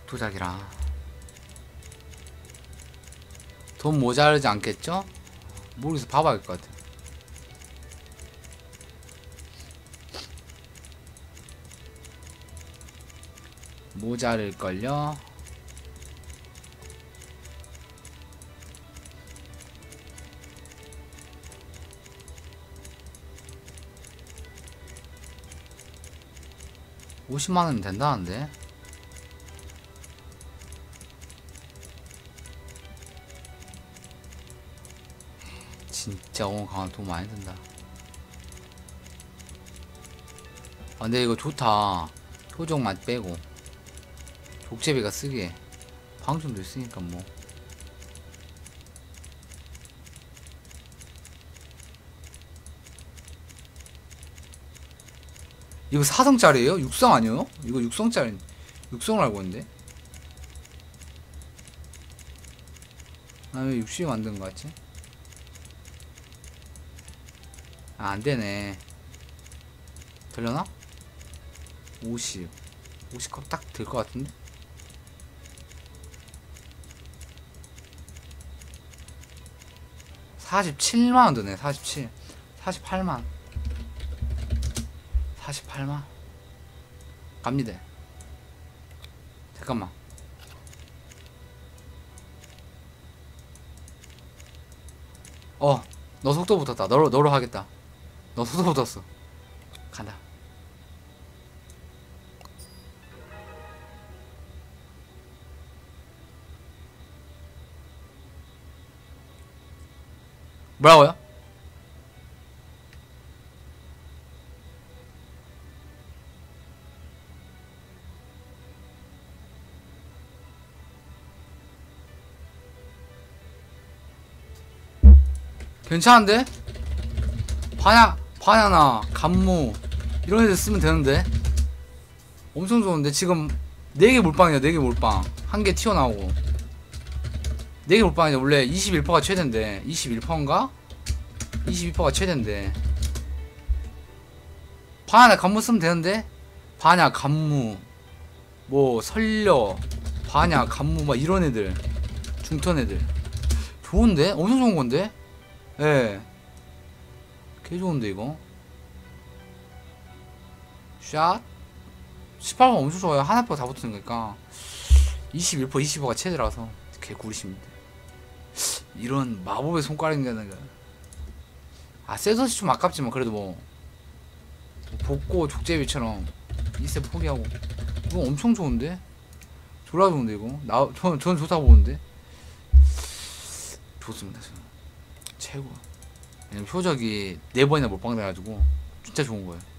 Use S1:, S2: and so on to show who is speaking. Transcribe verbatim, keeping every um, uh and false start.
S1: 도작이라 돈 모자르지 않겠죠? 모르겠어. 봐봐야 할 것 같아. 모자를걸요? 오십만원이면 된다는데? 진짜 오늘 강화 돈 많이 든다. 아 근데 이거 좋다. 표정만 빼고 족제비가 쓰기에 방충도 있으니까 뭐. 이거 사성짜리에요? 육성 아니에요? 이거 육성짜리 육성을 알고 있는데? 아 왜 육십이 만든 거 같지? 아 안되네. 되려나? 오십 오십 값 딱 될 것 같은데? 사십칠만원 드네. 사십칠 사십팔만 사십팔만 갑니다. 잠깐만. 어 너 속도 붙었다. 너로 너로 하겠다. 너 속도 붙었어. 간다. 뭐라고요? 괜찮은데? 반야, 반야나 간무 이런 애들 쓰면 되는데? 엄청 좋은데? 지금 네 개 몰빵이야. 네 개 몰빵 한 개 튀어나오고 네 개 몰빵이야. 원래 이십일 퍼센트가 최대인데 이십일 퍼센트인가? 이십이 퍼센트가 최대인데 반야 간무 쓰면 되는데? 반야 간무 뭐 설려 반야 간무 막 이런 애들 중턴 애들 좋은데? 엄청 좋은 건데? 예. 개 좋은데 이거. 샷 십팔 번 엄청 좋아요. 하나 다 붙는 거니까 이십일 퍼센트 이십오가 최대라서 개 구리십니다. 이런 마법의 손가락인가. 아 셋옷이 좀 아깝지만 그래도 뭐 복고 족제비처럼 이세 포기하고 이거 엄청 좋은데? 졸라 좋은데 이거. 나 전 전 좋다고 보는데. 좋습니다. 저는. 최고. 왜냐면 표적이 네 번이나 몰빵돼가지고 진짜 좋은 거예요.